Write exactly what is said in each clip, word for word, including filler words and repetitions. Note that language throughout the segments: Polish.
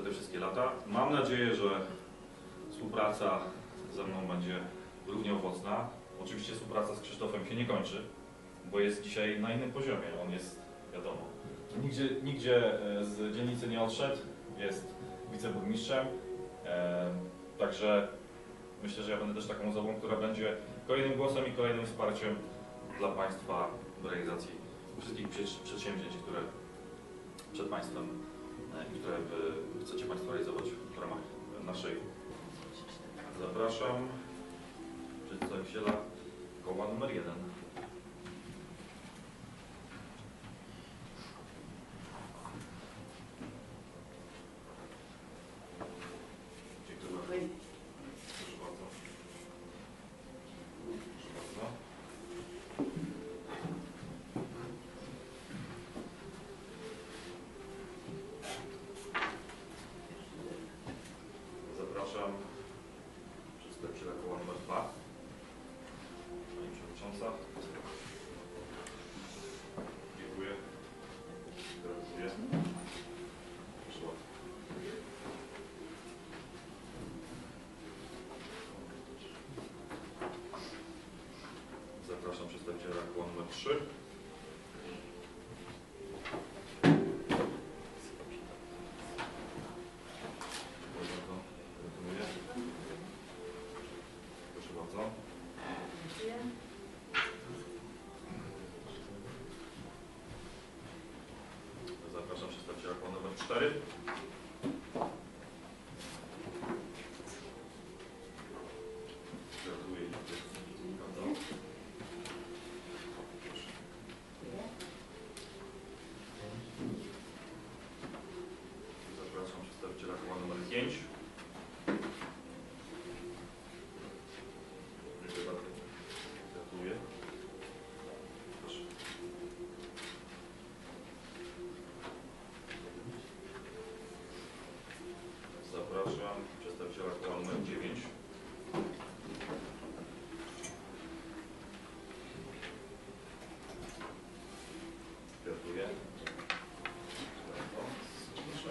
te wszystkie lata. Mam nadzieję, że współpraca ze mną będzie równie owocna. Oczywiście współpraca z Krzysztofem się nie kończy, bo jest dzisiaj na innym poziomie. On jest, wiadomo, nigdzie, nigdzie z dzielnicy nie odszedł, jest wiceburmistrzem. E, także myślę, że ja będę też taką osobą, która będzie kolejnym głosem i kolejnym wsparciem dla Państwa w realizacji wszystkich przedsięwzięć, które przed Państwem i które Wy chcecie Państwo realizować w ramach naszej. Zapraszam przedstawiciela koła numer jeden. Dziękuję bardzo. Proszę bardzo. Proszę bardzo. Zapraszam przedstawiciela koła numer dwa. Pani Przewodnicząca. Dziękuję. Gratuluję. Proszę bardzo. Zapraszam przedstawiciela koła numer trzy. Gratuluję. Proszę bardzo. Zapraszam przedstawiciela koła numer cztery. Gratuluję. Bardzo. Zapraszam przedstawiciela koła numer pięć. Dziękuję bardzo. Gratuluję. Proszę. Zapraszam przedstawiciela koła numer dziewięć. Gratuluję. Proszę.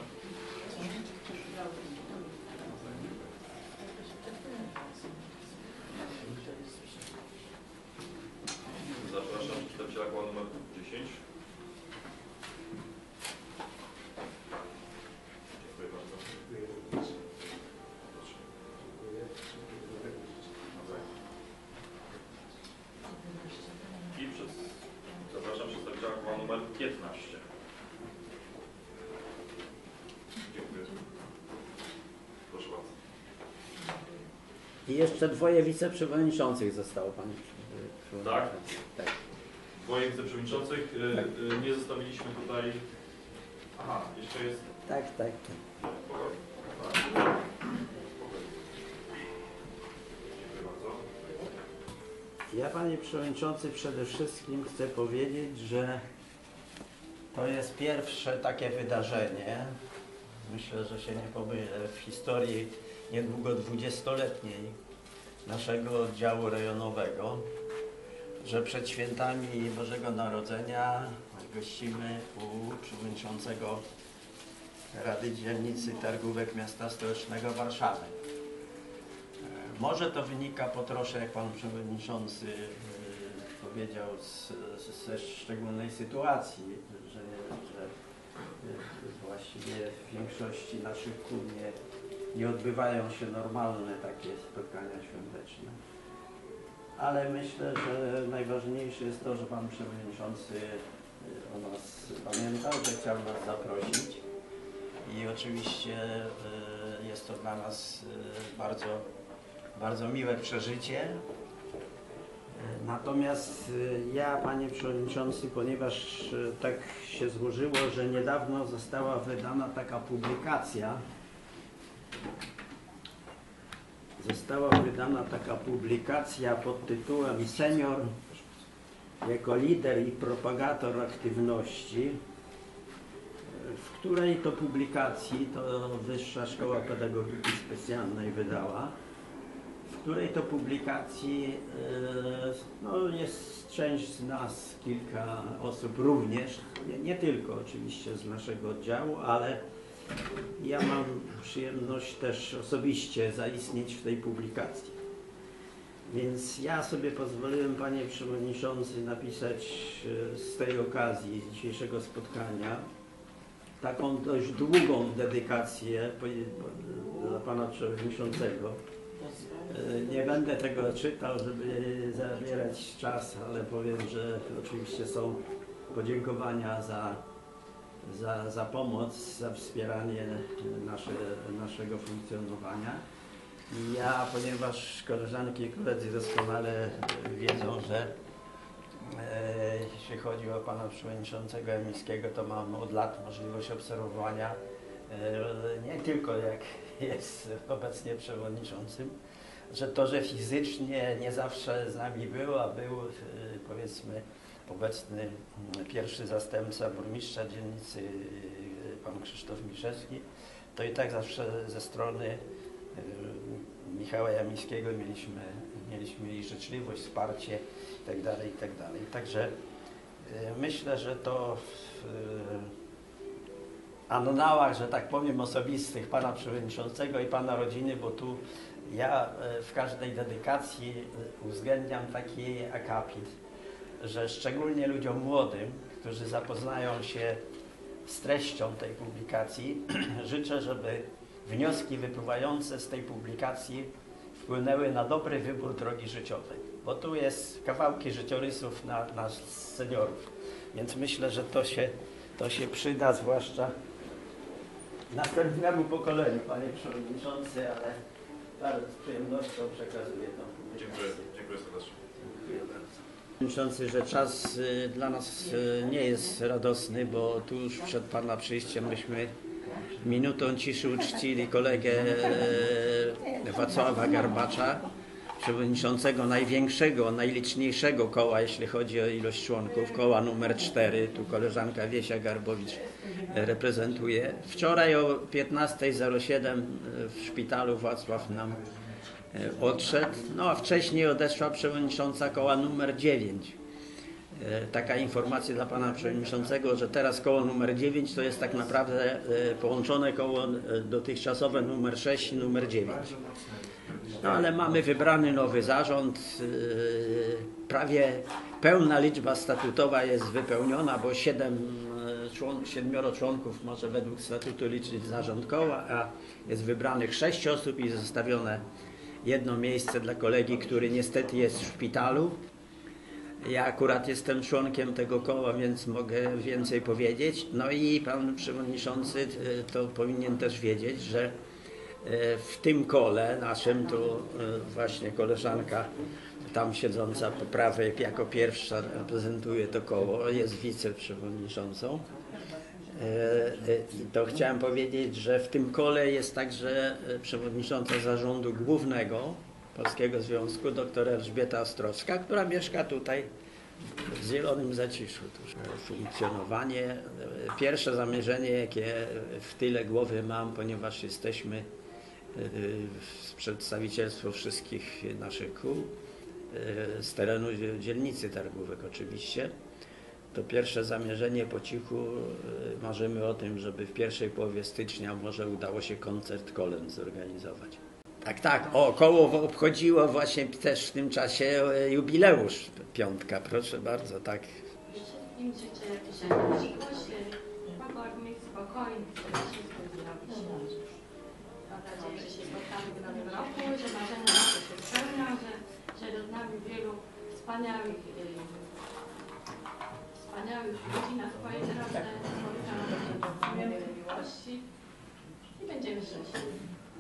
Zapraszam przedstawiciela koła numer dziesięć. Dziękuję bardzo. Proszę. I przez... zapraszam przedstawiciela koła numer piętnaście. Dziękuję. Proszę bardzo. I jeszcze dwoje wiceprzewodniczących zostało, Panie Tak? Tak. Dwoje wiceprzewodniczących. Tak. Y, y, nie zostawiliśmy tutaj... Aha, jeszcze jest... Tak, tak. Spokojnie. Tak. Spokojnie. Dziękuję bardzo. Ja, Panie Przewodniczący, przede wszystkim chcę powiedzieć, że to jest pierwsze takie wydarzenie, myślę, że się nie pomylę, w historii niedługo dwudziestoletniej naszego oddziału rejonowego, że przed świętami Bożego Narodzenia gościmy u przewodniczącego Rady Dzielnicy Targówek Miasta Stołecznego Warszawy. Może to wynika po trosze, jak Pan Przewodniczący powiedział, z, z, ze szczególnej sytuacji, że, że właściwie w większości naszych kół nie, nie odbywają się normalne takie spotkania świąteczne. Ale myślę, że najważniejsze jest to, że Pan Przewodniczący o nas pamiętał, że chciał nas zaprosić i oczywiście jest to dla nas bardzo, bardzo miłe przeżycie. Natomiast ja, Panie Przewodniczący, ponieważ tak się złożyło, że niedawno została wydana taka publikacja, została wydana taka publikacja pod tytułem Senior jako lider i propagator aktywności, w której to publikacji, to Wyższa Szkoła Pedagogiki Specjalnej wydała, w której to publikacji no, jest część z nas, kilka osób również, nie, nie tylko oczywiście z naszego oddziału, ale Ja mam przyjemność też osobiście zaistnieć w tej publikacji. Więc ja sobie pozwoliłem, panie przewodniczący, napisać z tej okazji dzisiejszego spotkania taką dość długą dedykację dla pana przewodniczącego. Nie będę tego czytał, żeby zabierać czas, ale powiem, że oczywiście są podziękowania za, za, za pomoc, za wspieranie nasze, naszego funkcjonowania. I ja, ponieważ koleżanki i koledzy doskonale wiedzą, że e, jeśli chodzi o pana przewodniczącego Emilskiego, to mam od lat możliwość obserwowania e, nie tylko jak jest obecnie przewodniczącym, że to, że fizycznie nie zawsze z nami był, a był e, powiedzmy obecny pierwszy zastępca burmistrza dzielnicy e, pan Krzysztof Miszewski, to i tak zawsze ze strony Michała Jamińskiego mieliśmy, mieliśmy i życzliwość, wsparcie itd., itd. Także myślę, że to w annałach, że tak powiem, osobistych pana przewodniczącego i pana rodziny, bo tu ja w każdej dedykacji uwzględniam taki akapit, że szczególnie ludziom młodym, którzy zapoznają się z treścią tej publikacji, życzę, żeby wnioski wypływające z tej publikacji wpłynęły na dobry wybór drogi życiowej, bo tu jest kawałki życiorysów na, na seniorów, więc myślę, że to się, to się przyda, zwłaszcza następnemu pokoleniu, panie przewodniczący, ale bardzo z przyjemnością przekazuję tą publikację. Dziękuję, dziękuję serdecznie. Dziękuję bardzo. Przewodniczący, że czas y, dla nas y, nie jest radosny, bo tu już przed pana przyjściem myśmy minutą ciszy uczcili kolegę e, Wacława Garbacza, przewodniczącego największego, najliczniejszego koła, jeśli chodzi o ilość członków, koła numer cztery, tu koleżanka Wiesia Garbowicz reprezentuje. Wczoraj o piętnasta zero siedem w szpitalu Wacław nam odszedł, no a wcześniej odeszła przewodnicząca koła numer dziewięć. Taka informacja dla pana przewodniczącego, że teraz koło numer dziewięć to jest tak naprawdę połączone koło dotychczasowe numer sześć i numer dziewięć. No ale mamy wybrany nowy zarząd, prawie pełna liczba statutowa jest wypełniona, bo siedem człon, siedmioro członków może według statutu liczyć zarząd koła, a jest wybranych sześć osób i zostawione jedno miejsce dla kolegi, który niestety jest w szpitalu. Ja akurat jestem członkiem tego koła, więc mogę więcej powiedzieć. No i pan przewodniczący to powinien też wiedzieć, że w tym kole naszym, tu właśnie koleżanka tam siedząca po prawej jako pierwsza reprezentuje to koło, jest wiceprzewodniczącą. To chciałem powiedzieć, że w tym kole jest także przewodnicząca zarządu głównego Polskiego Związku, dr Elżbieta Ostrowska, która mieszka tutaj w Zielonym Zaciszu. Funkcjonowanie, pierwsze zamierzenie, jakie w tyle głowy mam, ponieważ jesteśmy przedstawicielstwo wszystkich naszych kół z terenu dzielnicy Targówek oczywiście, to pierwsze zamierzenie po cichu marzymy o tym, żeby w pierwszej połowie stycznia może udało się koncert kolęd zorganizować. Tak, tak. O, koło obchodziło właśnie też w tym czasie jubileusz piątka. Proszę bardzo, tak. Wszystkim życzę jakiejś miłości, pogodnych, spokojnych, żeby się zrobić. Mam nadzieję, że się spotkamy w nowym roku, że marzenia nasze się spełnią, że, że z nami wielu wspaniałych, yy, wspaniałych ludzi na swojej drodze spotkamy się w miłości i będziemy szczęśliwi.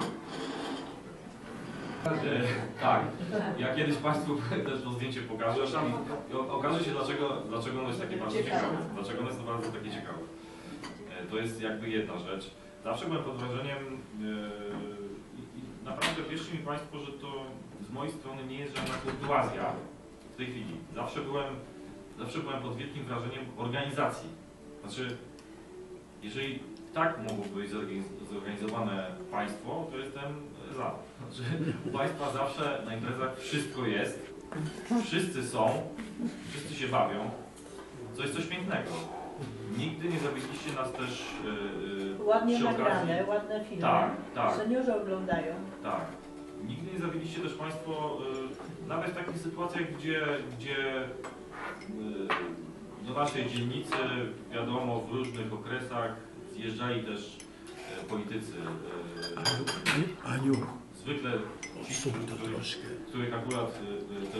Tak, ja kiedyś Państwu też to zdjęcie pokażę i okaże się, dlaczego, dlaczego ono jest takie bardzo ciekawe. Dlaczego ono jest bardzo takie ciekawe. To jest jakby jedna rzecz. Zawsze byłem pod wrażeniem yy, i naprawdę wierzcie mi Państwo, że to z mojej strony nie jest żadna kurtuazja w tej chwili. Zawsze byłem, zawsze byłem pod wielkim wrażeniem organizacji. Znaczy, jeżeli tak mogło być zorganizowane państwo, to jestem za. Znaczy, u Państwa zawsze na imprezach wszystko jest, wszyscy są, wszyscy się bawią, co jest coś pięknego. Nigdy nie zawiedliście nas też yy, Ładnie przy nagrane, okazji... ładne filmy. Tak, tak. Seniorzy oglądają. Tak. Nigdy nie zawiedliście też Państwo, y, nawet w takich sytuacjach, gdzie, gdzie y, do naszej dzielnicy, wiadomo, w różnych okresach zjeżdżali też y, politycy. Y, Aniu, zwykle ci, odsuń to których, troszkę. których akurat y, y, też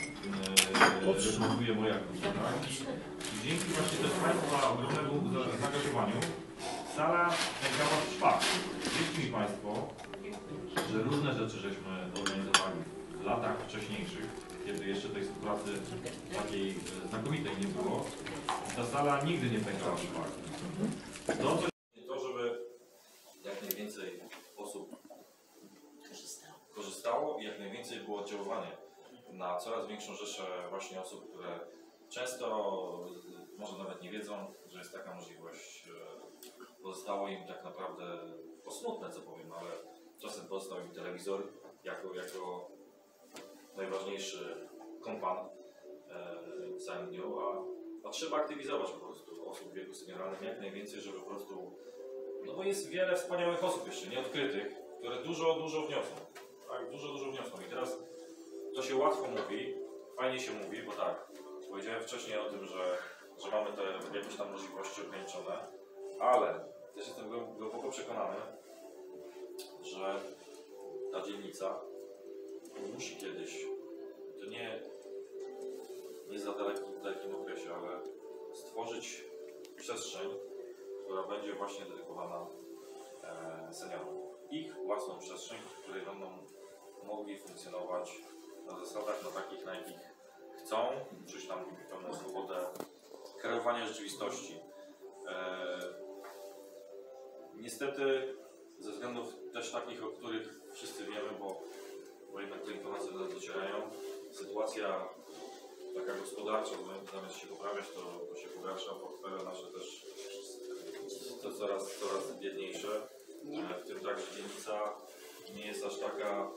y, reprezentuje moja grupa. Tak? I dzięki właśnie też Państwa ogromnemu za- zaangażowaniu sala nagrała w szpak. Wierzcie mi Państwo, że różne rzeczy żeśmy organizowali w latach wcześniejszych, kiedy jeszcze tej współpracy takiej e, znakomitej nie było. Ta sala nigdy nie pękała w szpak. To, co- to, żeby jak najwięcej osób korzystało i jak najwięcej było oddziaływanie na coraz większą rzeszę właśnie osób, które często e, może nawet nie wiedzą, że jest taka możliwość. E, Pozostało im tak naprawdę posmutne, co powiem, ale czasem pozostał im telewizor jako, jako najważniejszy kompan e, w całym dniu, a, a trzeba aktywizować po prostu osób w wieku senioralnym jak najwięcej, żeby po prostu, no bo jest wiele wspaniałych osób jeszcze nieodkrytych, które dużo, dużo wniosą, tak, dużo, dużo wniosą i teraz to się łatwo mówi, fajnie się mówi, bo tak, powiedziałem wcześniej o tym, że, że mamy te jakieś tam możliwości ograniczone, ale też jestem głęboko przekonany, że ta dzielnica musi kiedyś, to nie, nie za dalekim, dalekim okresie, ale stworzyć przestrzeń, która będzie właśnie dedykowana e, seniorom. Ich własną przestrzeń, w której będą mogli funkcjonować na zasadach, na takich, na jakich chcą, czuć tam pełną swobodę kreowania rzeczywistości. E, Niestety, ze względów też takich, o których wszyscy wiemy, bo, bo jednak te informacje do nas docierają, sytuacja taka gospodarcza, zamiast się poprawiać, to, to się pogarsza, portfele nasze też to coraz, coraz biedniejsze. W tym także dzielnica nie jest aż taka,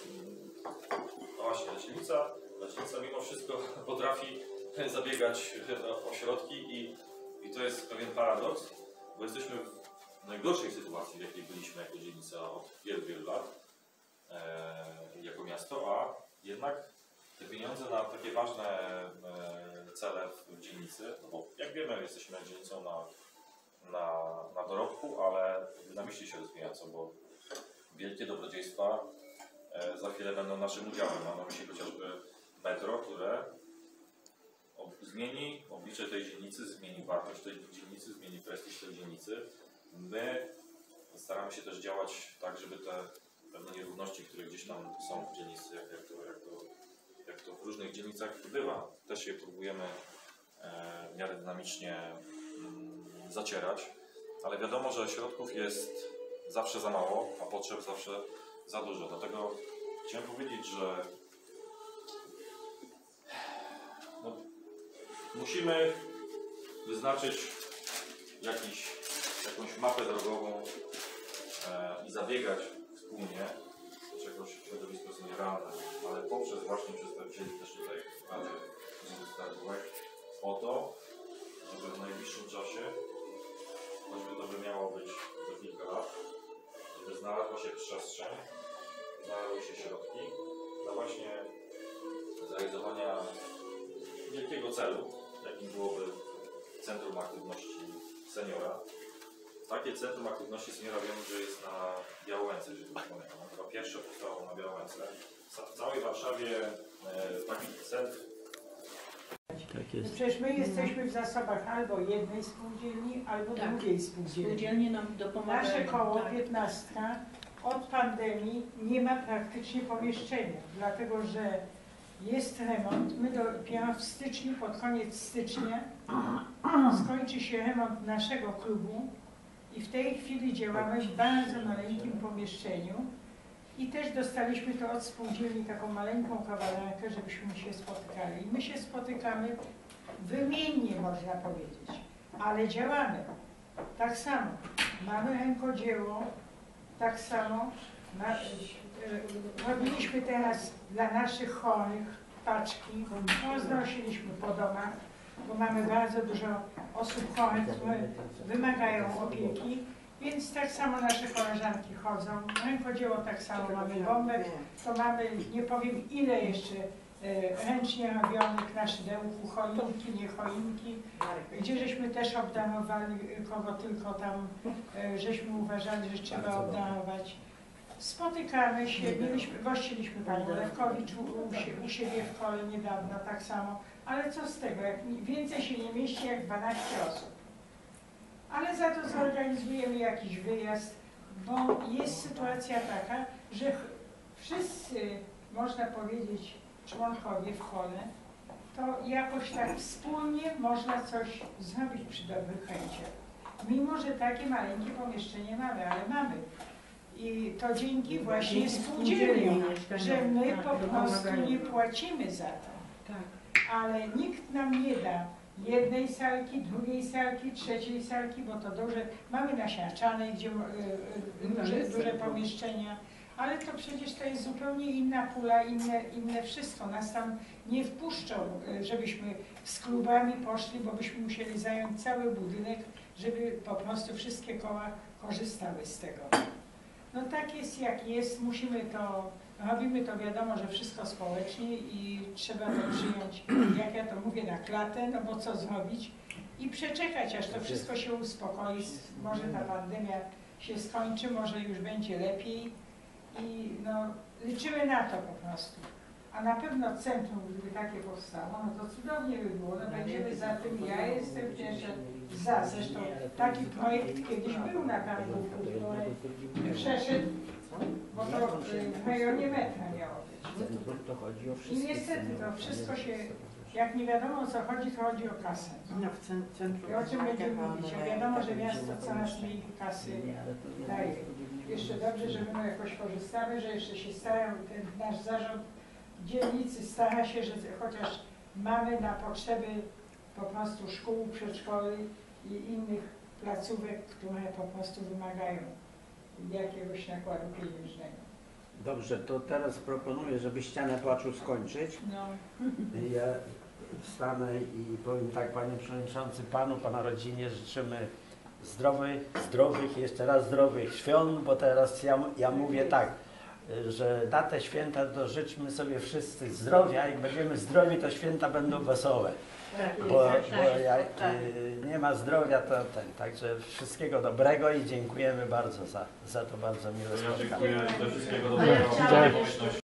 no właśnie, dzielnica, dzielnica mimo wszystko potrafi zabiegać o środki i, i to jest pewien paradoks, bo jesteśmy w najgorszej sytuacji, w jakiej byliśmy jako dzielnica od wielu, wielu lat, e, jako miasto, a jednak te pieniądze na takie ważne e, cele w dzielnicy, no bo jak wiemy, jesteśmy dzielnicą na, na, na dorobku, ale dynamicznie się rozwijającą, bo wielkie dobrodziejstwa e, za chwilę będą naszym udziałem. Mam na myśli chociażby metro, które ob, zmieni oblicze tej dzielnicy, zmieni wartość tej dzielnicy, zmieni prestiż tej dzielnicy. My staramy się też działać tak, żeby te pewne nierówności, które gdzieś tam są w dzielnicy, jak, jak, to, jak, to, jak to w różnych dzielnicach bywa, też je próbujemy e, w miarę dynamicznie mm, zacierać, ale wiadomo, że środków jest zawsze za mało, a potrzeb zawsze za dużo. Dlatego chciałem powiedzieć, że no, musimy wyznaczyć jakiś jakąś mapę drogową e, i zabiegać wspólnie o czegoś środowisko senioralne, ale poprzez właśnie przedstawicieli też tutaj Rady Skarbowej o to, żeby w najbliższym czasie, choćby to by miało być za kilka lat, żeby znalazła się przestrzeń, znalazły się środki dla właśnie zrealizowania wielkiego celu, jakim byłoby Centrum Aktywności Seniora. Takie Centrum Aktywności Seniora wiemy, że jest na Białęce, jeżeli to pamiętam. Chyba pierwsze powstało na Białęce. W całej Warszawie e, takich centrum. Tak jest. Przecież my jesteśmy w zasobach albo jednej spółdzielni, albo Tak. drugiej spółdzielni. Spółdzielnie nam dopomagają. Nasze koło tak. piętnastka od pandemii nie ma praktycznie pomieszczenia, dlatego że jest remont. My dopiero w styczniu, pod koniec stycznia skończy się remont naszego klubu i w tej chwili działamy w bardzo maleńkim pomieszczeniu i też dostaliśmy to od spółdzielni taką maleńką kawalerkę, żebyśmy się spotykali. My się spotykamy wymiennie, można powiedzieć, ale działamy. Tak samo mamy rękodzieło, tak samo ma, e, robiliśmy teraz dla naszych chorych paczki, roznosiliśmy po domach, bo mamy bardzo dużo osób chorych, które wymagają opieki, więc tak samo nasze koleżanki chodzą. Rękodzieło tak samo mamy bombek, to mamy nie powiem ile jeszcze e, ręcznie robionych na szydełku, choinki, nie choinki, gdzie żeśmy też obdarowali kogo tylko tam e, żeśmy uważali, że trzeba obdarować. Spotykamy się, mieliśmy, gościliśmy panią Lewkowicz u, u, sie- u siebie w kole niedawno tak samo, ale co z tego, jak więcej się nie mieści jak dwanaście osób. Ale za to zorganizujemy jakiś wyjazd, bo jest sytuacja taka, że wszyscy, można powiedzieć, członkowie w kole, to jakoś tak wspólnie można coś zrobić przy dobrych chęciach. Mimo że takie maleńkie pomieszczenie mamy, ale mamy. I to dzięki właśnie spółdzielniom, że my po prostu nie płacimy za to. Ale nikt nam nie da jednej salki, drugiej salki, trzeciej salki, bo to duże, mamy na Siarczanej, gdzie y, y, duże, duże pomieszczenia, ale to przecież to jest zupełnie inna pula, inne, inne wszystko. Nas tam nie wpuszczą, y, żebyśmy z klubami poszli, bo byśmy musieli zająć cały budynek, żeby po prostu wszystkie koła korzystały z tego. No tak jest jak jest, musimy to, robimy to wiadomo, że wszystko społecznie i trzeba to przyjąć, jak ja to mówię, na klatę, no bo co zrobić i przeczekać, aż to wszystko się uspokoi, może ta pandemia się skończy, może już będzie lepiej i no liczymy na to po prostu. A na pewno centrum, gdyby takie powstało, no to cudownie by było, no będziemy za tym, ja jestem pierwsza za, zresztą taki projekt kiedyś był na Targówku, który przeszedł, bo to w rejonie metra miało być. I niestety to wszystko się, jak nie wiadomo o co chodzi, to chodzi o kasę. No, w cen- centrum. I o czym będziemy mówić? A wiadomo, że miasto coraz mniej kasy daje. Jeszcze dobrze, że my jakoś korzystamy, że jeszcze się starają, ten nasz zarząd dzielnicy stara się, że chociaż mamy na potrzeby po prostu szkół, przedszkoli i innych placówek, które po prostu wymagają jakiegoś nakładu pieniężnego. Dobrze, to teraz proponuję, żeby ścianę płaczu skończyć. No. Ja wstanę i powiem tak, panie przewodniczący, panu, pana rodzinie życzymy zdrowych, zdrowych, jeszcze raz zdrowych świąt, bo teraz ja, ja mówię tak, że na te święta to życzmy sobie wszyscy zdrowia, jak będziemy zdrowi, to święta będą wesołe. Bo, bo jak y, nie ma zdrowia, to ten. Także wszystkiego dobrego i dziękujemy bardzo za, za to bardzo miłe Ja spotkanie. dziękuję, że wszystkiego A ja dobrego. chciałam Pomyślność.